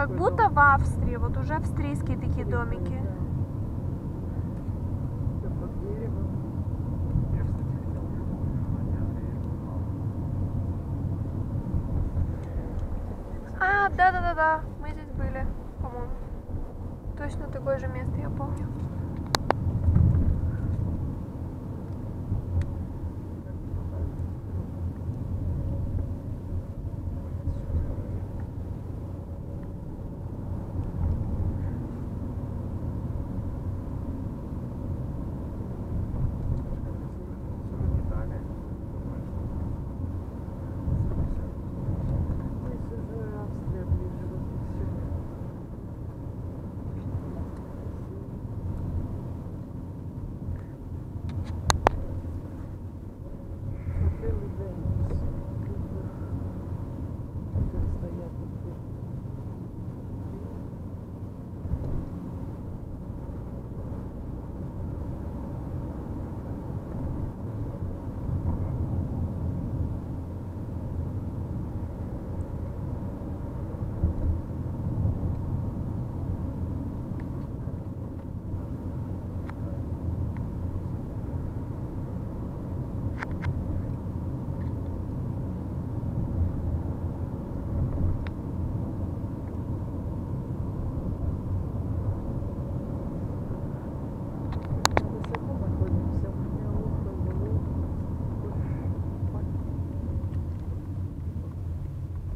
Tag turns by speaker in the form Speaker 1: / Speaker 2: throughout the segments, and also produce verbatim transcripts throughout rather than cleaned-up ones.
Speaker 1: Как будто в Австрии, вот уже австрийские такие домики. А, да-да-да-да, мы здесь были, по-моему. Точно такое же место, я помню.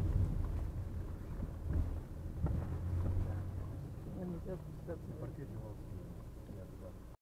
Speaker 2: Паркетного